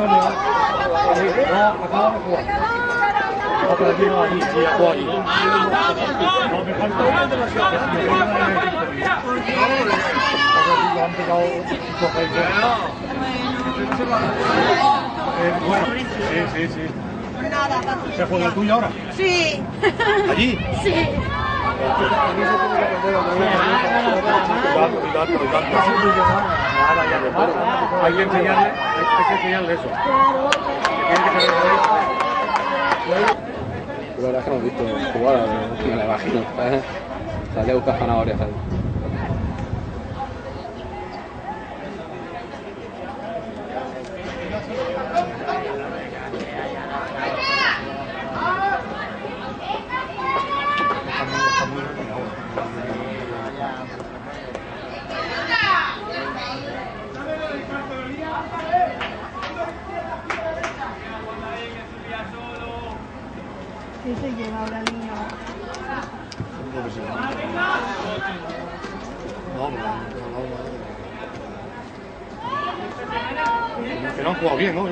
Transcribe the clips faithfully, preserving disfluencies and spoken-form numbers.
Antonio. No, acaba de jugar. No, pero aquí no, aquí, sí, ha jugado allí. No, me falta una demasiado. Me falta una demasiado. Lo han pegado cinco veces. Eh, bueno, sí, sí, sí. ¿Se juega el tuyo ahora? Sí. ¿Allí? Sí. Hay que enseñarle, hay que enseñarle eso. La verdad es que no hemos visto jugar, me la imagino. Salía a buscar zanahorias ahí. ¿Qué se lleva ahora el niño? Que no han jugado bien, ¿no?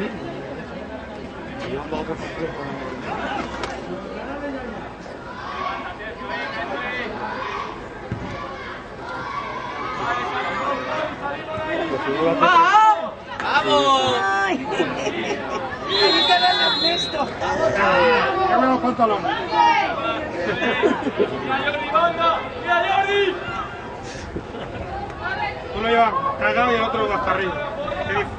¡Vamos! ¡Vamos! ¡Ay! ¡Hay que darle un gesto! ¡Ya me los pantalones! ¡Mira Jordi, banda! ¡Mira Jordi! Uno lleva cagado y el otro hasta arriba. ¿Qué dices?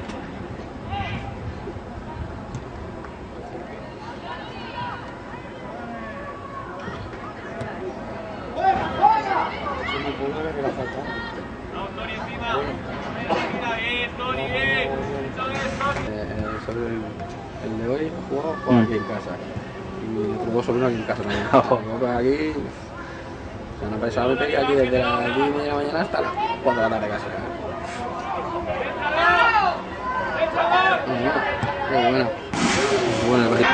Sobre el, el de hoy ha jugado con aquí en casa y otros dos sobrinos aquí en casa también. Nosotros aquí, o sea, no pensaba que pegué aquí desde las diez y media de la mañana hasta las cuatro de la tarde casi. Muy buena, muy buena, muy buena el partido.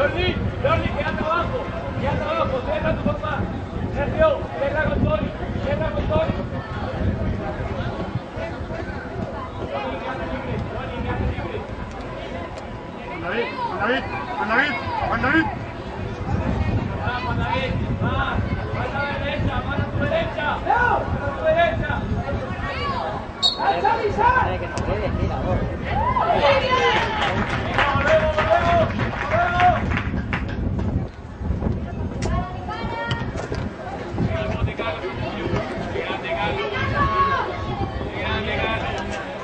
Jordi, Jordi, quédate abajo, quédate abajo, cierra tu forma. Sergio, cierra con Tony, cierra con Tony. Tony, quédate libre, Tony, quédate libre. Juan David, Juan David, Juan David, Juan David. Va, Juan David, va, vas a la derecha, vas a tu derecha, vas a tu derecha. ¡Sal, Xavi, sal! Que no puede, tira, vos. ¡Volvemos, volvemos, volvemos! ¡Grande, Carlos! ¡Grande, Carlos! ¡Grande, Carlos!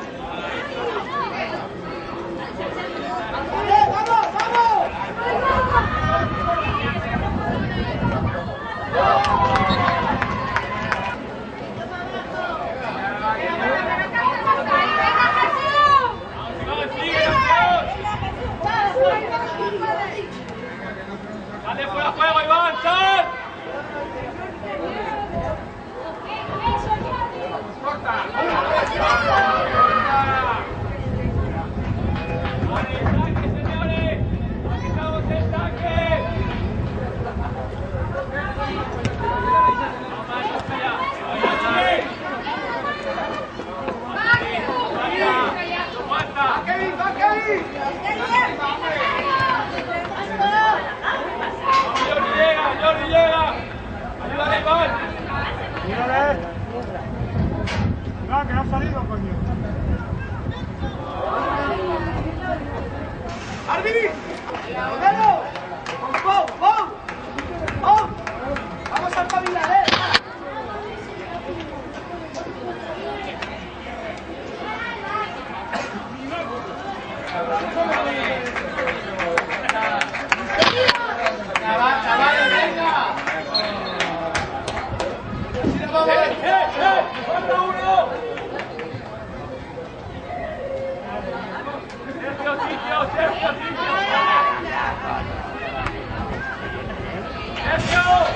¡Dale fuera juego, Iván! ¡Sal! ¡Corta! ¡Vale, saque, señores! ¡Aquí estamos en saque! ¡No más, no falla! ¡Aguanta! ¡Va, Kevin! ¡Va, Kevin! ¡Jordi llega! ¡Jordi llega! ¡Ayúdale, Iván! Mírale. No, que no ha salido, coño. ¡Arbi! ¡Romero! ¡Pum, pum! ¡Pum! ¡Vamos a espabilar, eh! ¡Chavales, venga! ¡Eh, eh, eh! ¡Falta uno! ¡Sergio, sitio! ¡Sergio, sitio! ¡Sergio!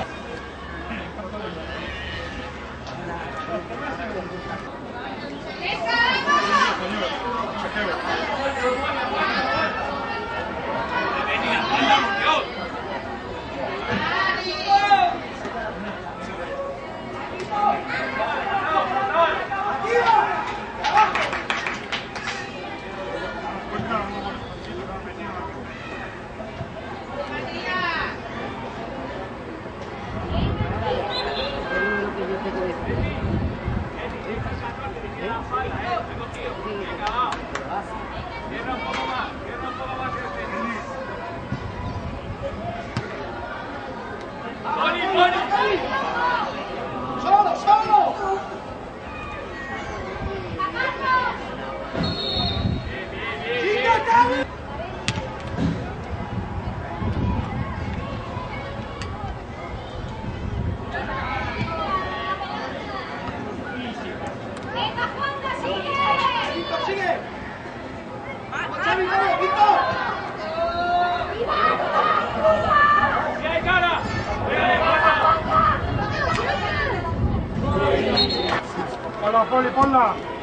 ¡Tony, Tony! ¡Solo, solo! ¡Víctor, sigue! ¡Vamos, Xavi, vamos, Víctor! ¡Sí hay cara! ¡Pégale, cara! Ponla, Poli, ponla.